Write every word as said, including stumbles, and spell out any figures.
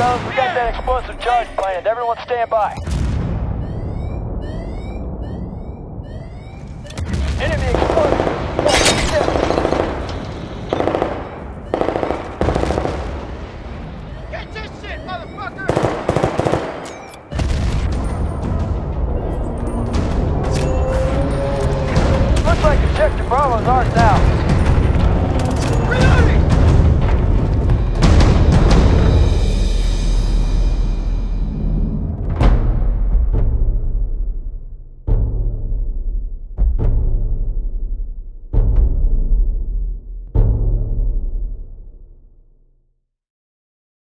fellas, we got that explosive charge planned. Everyone stand by. Enemy explosive. Get this shit, motherfucker! Looks like Objective Bravo's ours now.